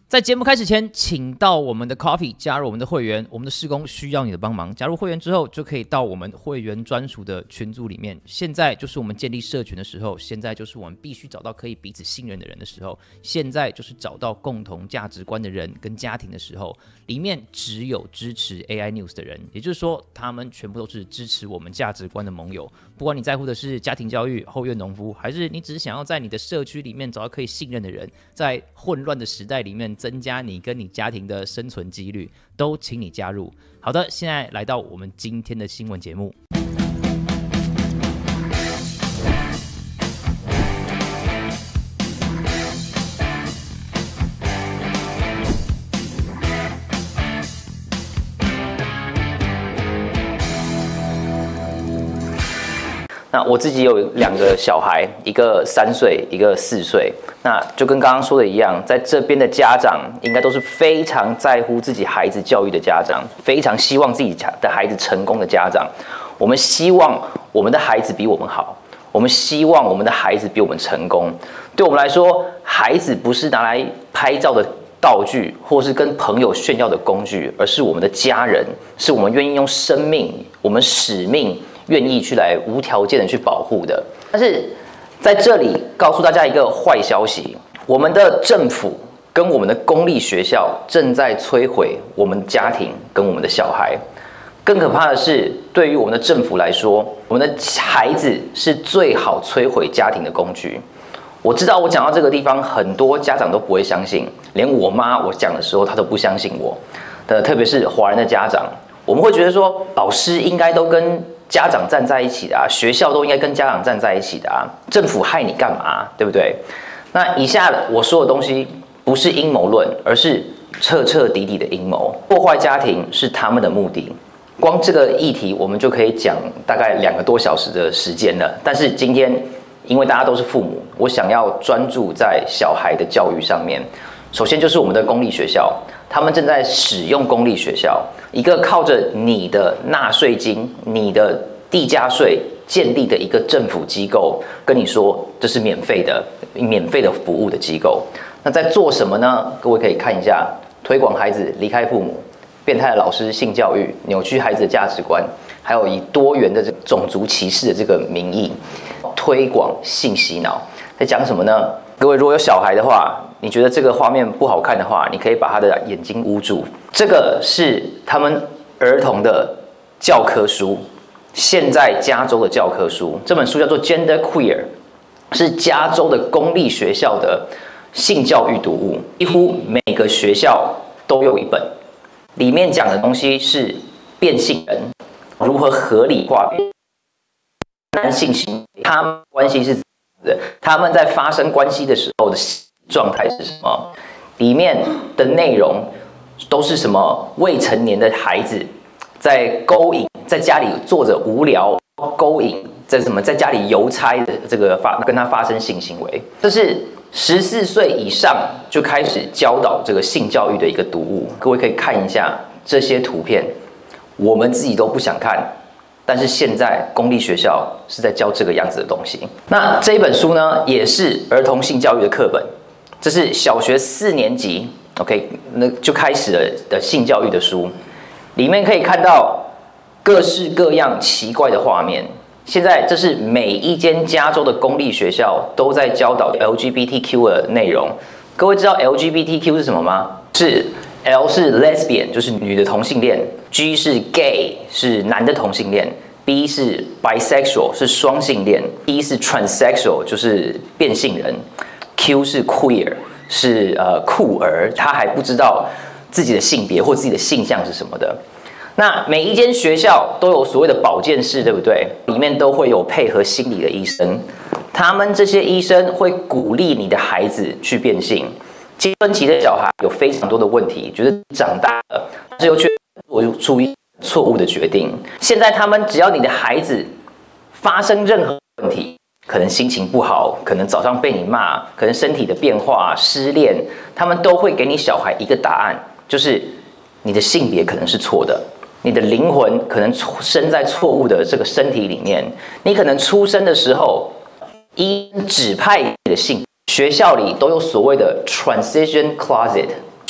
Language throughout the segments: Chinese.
在节目开始前，请到我们的 Coffee 加入我们的会员，我们的事工需要你的帮忙。加入会员之后，就可以到我们会员专属的群组里面。现在就是我们建立社群的时候，现在就是我们必须找到可以彼此信任的人的时候，现在就是找到共同价值观的人跟家庭的时候。里面只有支持 AI News 的人，也就是说，他们全部都是支持我们价值观的盟友。不管你在乎的是家庭教育、后院农夫，还是你只是想要在你的社区里面找到可以信任的人，在混乱的时代里面增加你跟你家庭的生存几率，都请你加入。好的，现在来到我们今天的新闻节目。那我自己有2个小孩，一个3岁，一个4岁。那就跟刚刚说的一样，在这边的家长应该都是非常在乎自己孩子教育的家长，非常希望自己的孩子成功的家长。我们希望我们的孩子比我们好，我们希望我们的孩子比我们成功。对我们来说，孩子不是拿来拍照的道具，或是跟朋友炫耀的工具，而是我们的家人，是我们愿意用生命、我们使命。愿意去来无条件的去保护的。但是在这里告诉大家一个坏消息，我们的政府跟我们的公立学校正在摧毁我们家庭跟我们的小孩。更可怕的是，对于我们的政府来说，我们的孩子是最好摧毁家庭的工具。我知道我讲到这个地方，很多家长都不会相信，连我妈我讲的时候，她都不相信我。特别是华人的家长，我们会觉得说，老师应该都跟家长站在一起的啊，学校都应该跟家长站在一起的啊，政府害你干嘛？对不对？那以下我说的东西不是阴谋论，而是彻彻底底的阴谋。破坏家庭是他们的目的。光这个议题，我们就可以讲大概2个多小时的时间了。但是今天，因为大家都是父母，我想要专注在小孩的教育上面。首先就是我们的公立学校，他们正在使用公立学校，一个靠着你的纳税金、你的地价税建立的一个政府机构，跟你说这是免费的服务的机构。那在做什么呢？各位可以看一下，推广孩子离开父母，变态的老师性教育，扭曲孩子的价值观，还有以多元的种族歧视的这个名义，推广性洗脑，在讲什么呢？各位如果有小孩的话，你觉得这个画面不好看的话，你可以把他的眼睛捂住。这个是他们儿童的教科书，现在加州的教科书。这本书叫做《Gender Queer》，是加州的公立学校的性教育读物，几乎每个学校都有一本。里面讲的东西是变性人如何合理化男性行为，他们关系是怎么的，他们在发生关系的时候的状态是什么？里面的内容都是什么？未成年的孩子在勾引，在家里坐着无聊勾引，在家里邮差的这个跟他发生性行为，这是14岁以上就开始教导这个性教育的一个读物。各位可以看一下这些图片，我们自己都不想看。但是现在公立学校是在教这个样子的东西。那这一本书呢，也是儿童性教育的课本，这是小学4年级 ，OK， 那就开始了的性教育的书，里面可以看到各式各样奇怪的画面。现在这是每一间加州的公立学校都在教导 LGBTQ 的内容。各位知道 LGBTQ 是什么吗？是 L 是 lesbian， 就是女的同性恋 ；G 是 gay， 是男的同性恋 ；B 是 bisexual， 是双性恋 ；E 是 transsexual， 就是变性人 ；Q 是 queer， 是酷儿，他还不知道自己的性别或自己的性向是什么的。那每一间学校都有所谓的保健室，对不对？里面都会有配合心理的医生，他们这些医生会鼓励你的孩子去变性。青春期的小孩有非常多的问题，觉得长大了，但是又却做出错误的决定。现在他们只要你的孩子发生任何问题，可能心情不好，可能早上被你骂，可能身体的变化、失恋，他们都会给你小孩一个答案，就是你的性别可能是错的。你的灵魂可能生在错误的这个身体里面，你可能出生的时候，医指派你的性。学校里都有所谓的 transition closet，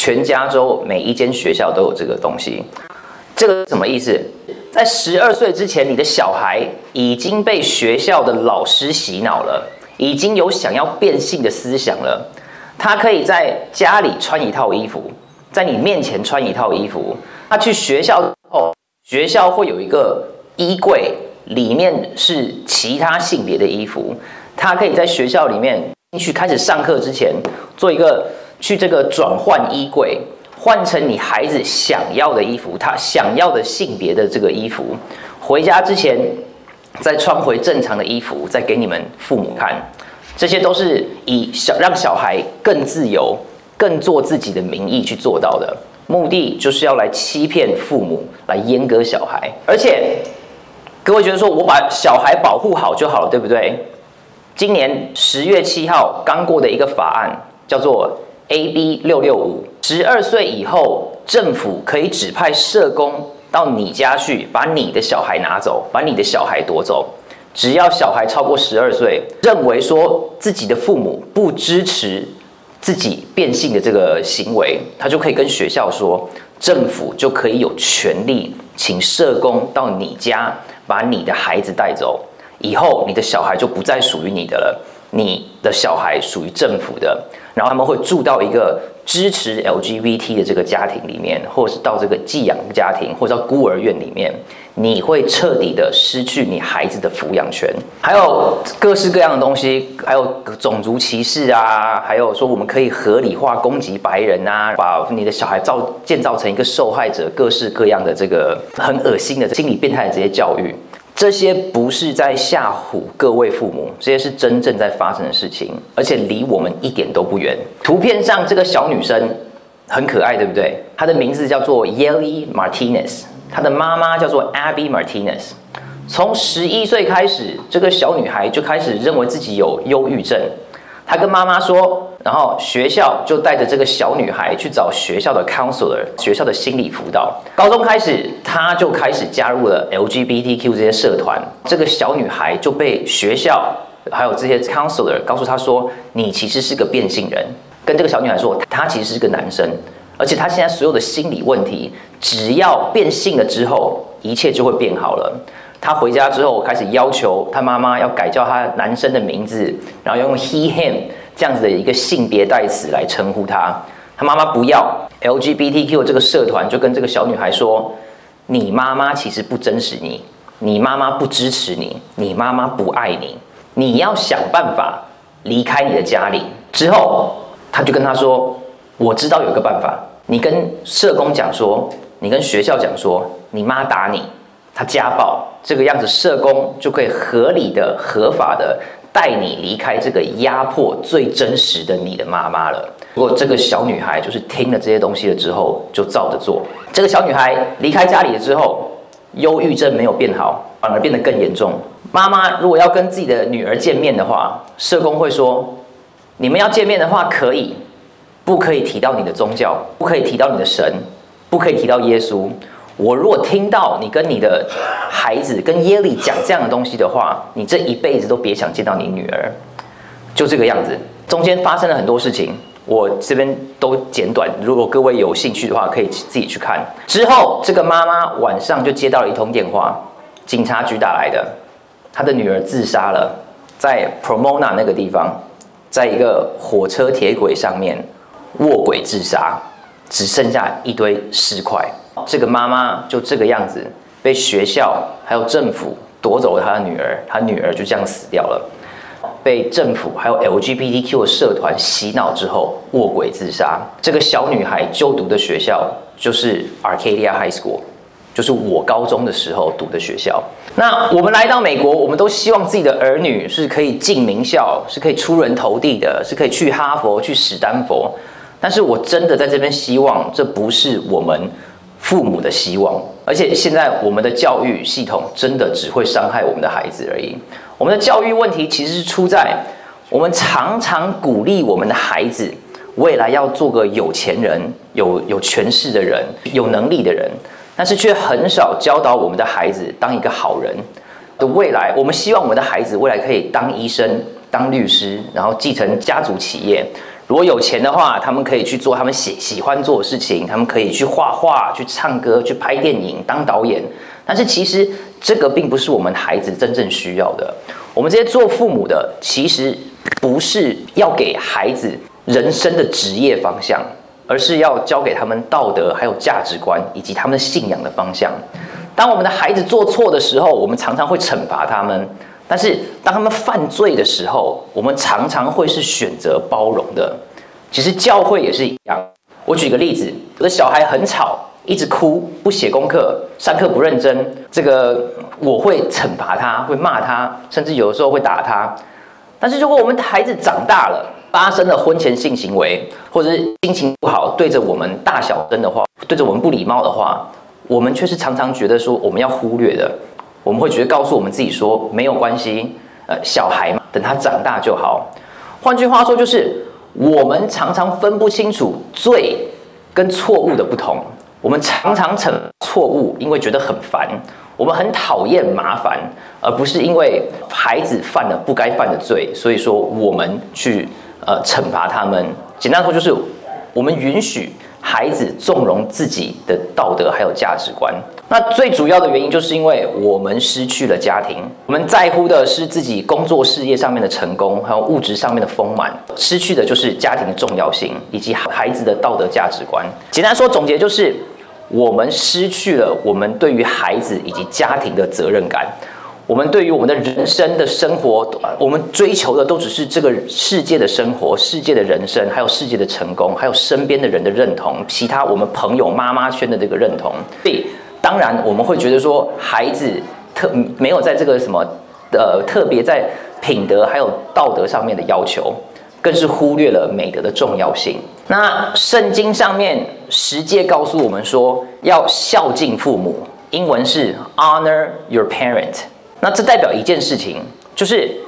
全加州每一间学校都有这个东西。这个什么意思？在12岁之前，你的小孩已经被学校的老师洗脑了，已经有想要变性的思想了。他可以在家里穿一套衣服，在你面前穿一套衣服。他去学校后，学校会有一个衣柜，里面是其他性别的衣服。他可以在学校里面进去开始上课之前，做一个去这个转换衣柜。换成你孩子想要的衣服，他想要的性别的这个衣服，回家之前再穿回正常的衣服，再给你们父母看。这些都是以让小孩更自由、更做自己的名义去做到的，目的就是要来欺骗父母，来阉割小孩。而且各位觉得说我把小孩保护好就好了，对不对？今年10月7号刚过的一个法案叫做AB 665，12岁以后，政府可以指派社工到你家去，把你的小孩拿走，把你的小孩夺走。只要小孩超过12岁，认为说自己的父母不支持自己变性的这个行为，他就可以跟学校说，政府就可以有权利请社工到你家，把你的孩子带走。以后你的小孩就不再属于你的了，你的小孩属于政府的。然后他们会住到一个支持 LGBT 的这个家庭里面，或者是到这个寄养家庭，或者到孤儿院里面，你会彻底的失去你孩子的抚养权。还有各式各样的东西，还有种族歧视啊，还有说我们可以合理化攻击白人啊，把你的小孩建造成一个受害者，各式各样的这个很恶心的心理变态的这些教育。这些不是在吓唬各位父母，这些是真正在发生的事情，而且离我们一点都不远。图片上这个小女生很可爱，对不对？她的名字叫做 Yeli Martinez， 她的妈妈叫做 Abby Martinez。从11岁开始，这个小女孩就开始认为自己有忧郁症。她跟妈妈说，然后学校就带着这个小女孩去找学校的 counselor， 学校的心理辅导。高中开始，她就开始加入了 LGBTQ 这些社团。这个小女孩就被学校还有这些 counselor 告诉她说，你其实是个变性人。跟这个小女孩说，她其实是个男生，而且她现在所有的心理问题，只要变性了之后，一切就会变好了。他回家之后开始要求他妈妈要改叫他男生的名字，然后用 he、him 这样子的一个性别代词来称呼他。他妈妈不要 LGBTQ 这个社团就跟这个小女孩说：“你妈妈其实不真实你，你妈妈不支持你，你妈妈不爱你，你要想办法离开你的家里。”之后他就跟他说：“我知道有个办法，你跟社工讲说，你跟学校讲说，你妈打你。”他家暴，这个样子社工就可以合理的、合法的带你离开这个压迫最真实的你的妈妈了。不过这个小女孩就是听了这些东西了之后，就照着做。这个小女孩离开家里了之后，忧郁症没有变好，反而变得更严重。妈妈如果要跟自己的女儿见面的话，社工会说：你们要见面的话可以，不可以提到你的宗教，不可以提到你的神，不可以提到耶稣。我如果听到你跟你的孩子跟耶利讲这样的东西的话，你这一辈子都别想见到你女儿。就这个样子，中间发生了很多事情，我这边都简短，如果各位有兴趣的话，可以自己去看。之后，这个妈妈晚上就接到了一通电话，警察局打来的，她的女儿自杀了，在 Pomona 那个地方，在一个火车铁轨上面卧轨自杀，只剩下一堆尸块。这个妈妈就这个样子被学校还有政府夺走了她的女儿，她女儿就这样死掉了。被政府还有 LGBTQ 的社团洗脑之后卧轨自杀。这个小女孩就读的学校就是 Arcadia High School， 就是我高中的时候读的学校。那我们来到美国，我们都希望自己的儿女是可以进名校，是可以出人头地的，是可以去哈佛、去史丹佛。但是我真的在这边希望，这不是我们父母的希望，而且现在我们的教育系统真的只会伤害我们的孩子而已。我们的教育问题其实是出在我们常常鼓励我们的孩子未来要做个有钱人、有权势的人、有能力的人，但是却很少教导我们的孩子当一个好人的未来。我们希望我们的孩子未来可以当医生、当律师，然后继承家族企业， 如果有钱的话，他们可以去做他们喜欢做的事情，他们可以去画画、去唱歌、去拍电影、当导演。但是其实这个并不是我们孩子真正需要的。我们这些做父母的，其实不是要给孩子人生的职业方向，而是要教给他们道德、还有价值观以及他们的信仰的方向。当我们的孩子做错的时候，我们常常会惩罚他们。但是当他们犯罪的时候，我们常常会是选择包容的。其实教会也是一样。我举个例子，我的小孩很吵，一直哭，不写功课，上课不认真，这个我会惩罚他，会骂他，甚至有的时候会打他。但是如果我们的孩子长大了，发生了婚前性行为，或者是心情不好，对着我们大小声的话，对着我们不礼貌的话，我们却是常常觉得说我们要忽略的。我们会觉得告诉我们自己说没有关系，小孩嘛，等他长大就好。换句话说，就是我们常常分不清楚罪跟错误的不同。我们常常惩罚错误，因为觉得很烦，我们很讨厌麻烦，而不是因为孩子犯了不该犯的罪，所以说我们去惩罚他们。简单说就是，我们允许孩子纵容自己的道德还有价值观。那最主要的原因就是因为我们失去了家庭，我们在乎的是自己工作事业上面的成功，还有物质上面的丰满，失去的就是家庭的重要性以及孩子的道德价值观。简单说，总结就是我们失去了我们对于孩子以及家庭的责任感。我们对于我们的人生的生活，我们追求的都只是这个世界的生活、世界的人生，还有世界的成功，还有身边的人的认同，其他我们朋友、妈妈圈的这个认同。所以，当然我们会觉得说，孩子没有在这个什么特别在品德还有道德上面的要求，更是忽略了美德的重要性。那圣经上面十诫告诉我们说，要孝敬父母，英文是 honor your parent。那这代表一件事情，就是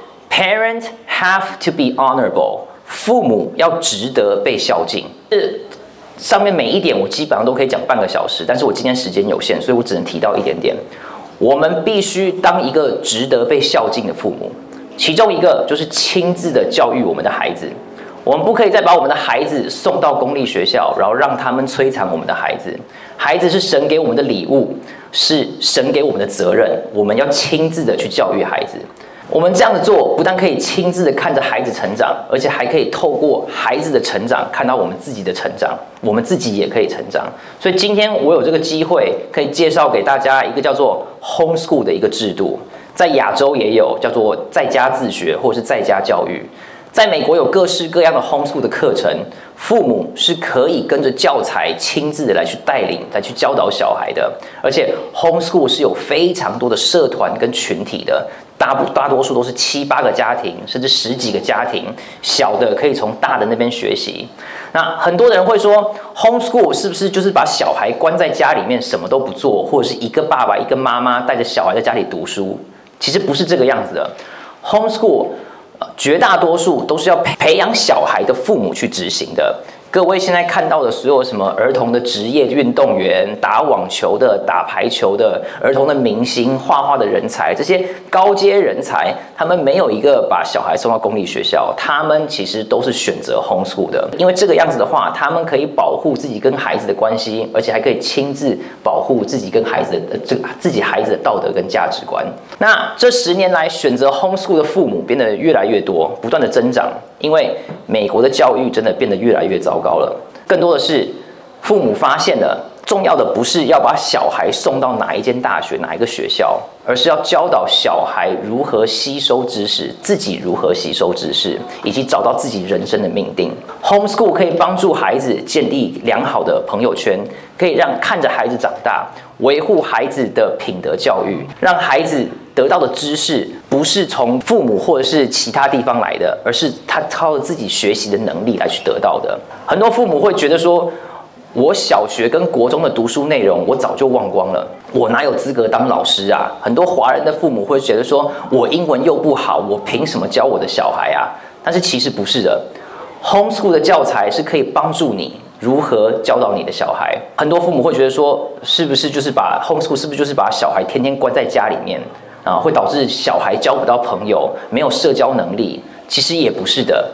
parent have to be honorable， 父母要值得被孝敬。上面每一点我基本上都可以讲半个小时，但是我今天时间有限，所以我只能提到一点点。我们必须当一个值得被孝敬的父母，其中一个就是亲自的教育我们的孩子。我们不可以再把我们的孩子送到公立学校，然后让他们摧残我们的孩子。孩子是神给我们的礼物，是神给我们的责任，我们要亲自的去教育孩子。我们这样子做，不但可以亲自的看着孩子成长，而且还可以透过孩子的成长，看到我们自己的成长，我们自己也可以成长。所以今天我有这个机会，可以介绍给大家一个叫做 homeschool 的一个制度，在亚洲也有叫做在家自学或是在家教育。在美国有各式各样的 homeschool 的课程，父母是可以跟着教材亲自的来去带领、来去教导小孩的。而且 homeschool 是有非常多的社团跟群体的，大多数都是7、8个家庭，甚至10几个家庭，小的可以从大的那边学习。那很多人会说 homeschool 是不是就是把小孩关在家里面什么都不做，或者是一个爸爸一个妈妈带着小孩在家里读书？其实不是这个样子的。homeschool绝大多数都是要培养小孩的父母去执行的。各位现在看到的所有什么儿童的职业运动员、打网球的、打排球的、儿童的明星、画画的人才，这些高阶人才，他们没有一个把小孩送到公立学校，他们其实都是选择 homeschool 的。因为这个样子的话，他们可以保护自己跟孩子的关系，而且还可以亲自保护自己跟孩子的自己孩子的道德跟价值观。那这10年来，选择 homeschool 的父母变得越来越多，不断的增长。因为美国的教育真的变得越来越糟糕了，更多的是父母发现了，重要的不是要把小孩送到哪一间大学、哪一个学校，而是要教导小孩如何吸收知识，自己如何吸收知识，以及找到自己人生的命定。Homeschool 可以帮助孩子建立良好的朋友圈，可以让看着孩子长大，维护孩子的品德教育，让孩子得到的知识不是从父母或者是其他地方来的，而是他靠着自己学习的能力来去得到的。很多父母会觉得说，我小学跟国中的读书内容我早就忘光了，我哪有资格当老师啊？很多华人的父母会觉得说，我英文又不好，我凭什么教我的小孩啊？但是其实不是的， homeschool 的教材是可以帮助你如何教导你的小孩。很多父母会觉得说，是不是就是把 homeschool 是不是就是把小孩天天关在家里面啊，会导致小孩交不到朋友，没有社交能力？其实也不是的。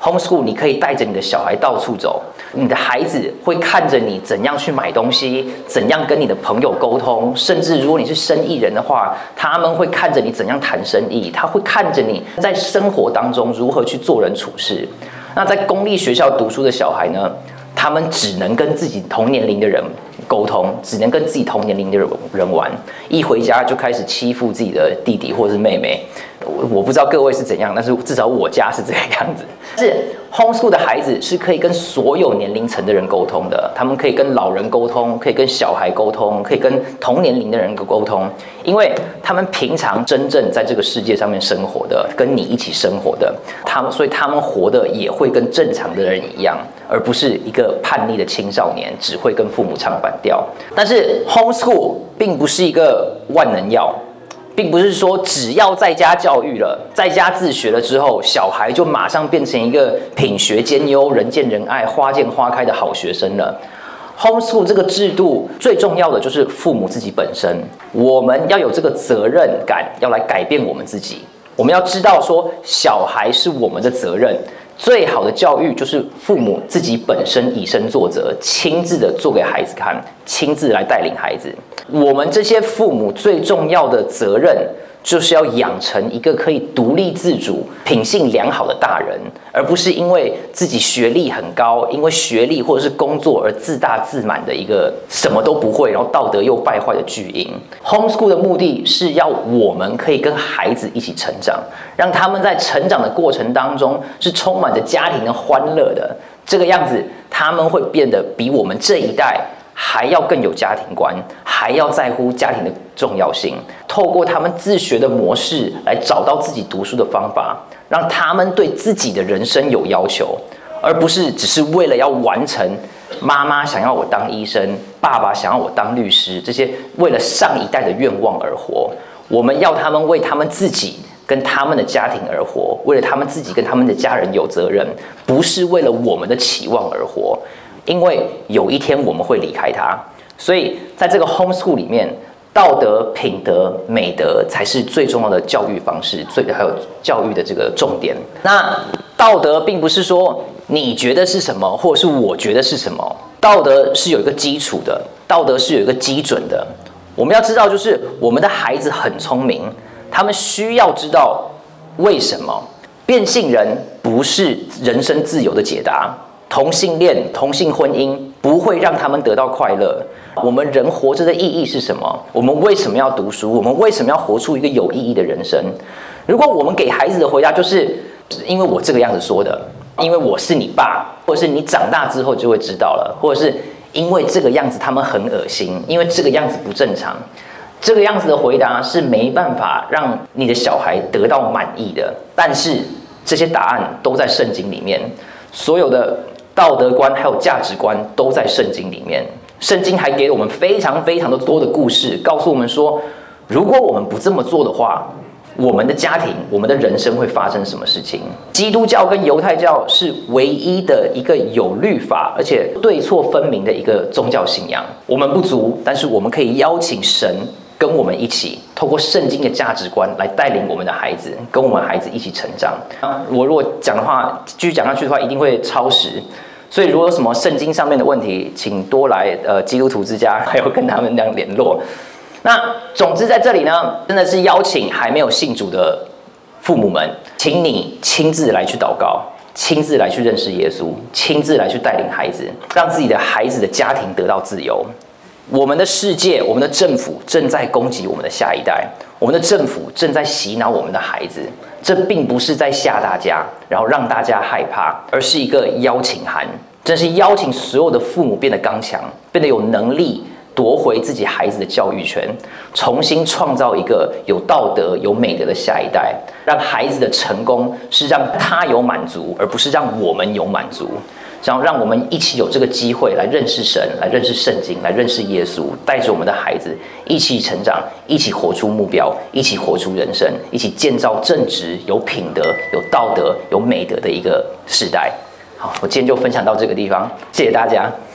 homeschool 你可以带着你的小孩到处走，你的孩子会看着你怎样去买东西，怎样跟你的朋友沟通，甚至如果你是生意人的话，他们会看着你怎样谈生意，他会看着你在生活当中如何去做人处事。那在公立学校读书的小孩呢，他们只能跟自己同年龄的人沟通，只能跟自己同年龄的人玩，一回家就开始欺负自己的弟弟或是妹妹。我不知道各位是怎样，但是至少我家是这个样子。是 homeschool 的孩子是可以跟所有年龄层的人沟通的，他们可以跟老人沟通，可以跟小孩沟通，可以跟同年龄的人沟通，因为他们平常真正在这个世界上面生活的，跟你一起生活的，所以他们活的也会跟正常的人一样，而不是一个叛逆的青少年，只会跟父母唱反调。但是 homeschool 并不是一个万能药。并不是说只要在家教育了，在家自学了之后，小孩就马上变成一个品学兼优、人见人爱、花见花开的好学生了。homeschool 这个制度最重要的就是父母自己本身，我们要有这个责任感，要来改变我们自己。我们要知道说，小孩是我们的责任。最好的教育就是父母自己本身以身作则，亲自的做给孩子看，亲自来带领孩子。我们这些父母最重要的责任，就是要养成一个可以独立自主、品性良好的大人，而不是因为自己学历很高，因为学历或者是工作而自大自满的一个什么都不会，然后道德又败坏的巨婴。homeschool 的目的是要我们可以跟孩子一起成长，让他们在成长的过程当中是充满着家庭的欢乐的。这个样子，他们会变得比我们这一代还要更有家庭观，还要在乎家庭的重要性。透过他们自学的模式来找到自己读书的方法，让他们对自己的人生有要求，而不是只是为了要完成妈妈想要我当医生，爸爸想要我当律师，这些为了上一代的愿望而活。我们要他们为他们自己跟他们的家庭而活，为了他们自己跟他们的家人有责任，不是为了我们的期望而活。因为有一天我们会离开他，所以在这个 homeschool 里面，道德、品德、美德才是最重要的教育方式，还有教育的这个重点。那道德并不是说你觉得是什么，或者是我觉得是什么，道德是有一个基础的，道德是有一个基准的。我们要知道，就是我们的孩子很聪明，他们需要知道为什么。变性人不是人生自由的解答。同性恋、同性婚姻不会让他们得到快乐。我们人活着的意义是什么？我们为什么要读书？我们为什么要活出一个有意义的人生？如果我们给孩子的回答就是因为我这个样子说的，因为我是你爸，或者是你长大之后就会知道了，或者是因为这个样子他们很恶心，因为这个样子不正常，这个样子的回答是没办法让你的小孩得到满意的。但是这些答案都在圣经里面，所有的道德观还有价值观都在圣经里面。圣经还给我们非常非常的多的故事，告诉我们说，如果我们不这么做的话，我们的家庭、我们的人生会发生什么事情？基督教跟犹太教是唯一的一个有律法而且对错分明的一个宗教信仰。我们不足，但是我们可以邀请神跟我们一起，透过圣经的价值观来带领我们的孩子，跟我们孩子一起成长。我如果讲的话，继续讲下去的话，一定会超时。所以如果有什么圣经上面的问题，请多来基督徒之家，还有跟他们这样联络。那总之在这里呢，真的是邀请还没有信主的父母们，请你亲自来去祷告，亲自来去认识耶稣，亲自来去带领孩子，让自己的孩子的家庭得到自由。我们的世界，我们的政府正在攻击我们的下一代，我们的政府正在洗脑我们的孩子。这并不是在吓大家，然后让大家害怕，而是一个邀请函，真是邀请所有的父母变得刚强，变得有能力夺回自己孩子的教育权，重新创造一个有道德、有美德的下一代，让孩子的成功是让他有满足，而不是让我们有满足。然后让我们一起有这个机会来认识神，来认识圣经，来认识耶稣，带着我们的孩子一起成长，一起活出目标，一起活出人生，一起建造正直、有品德、有道德、有美德的一个世代。好，我今天就分享到这个地方，谢谢大家。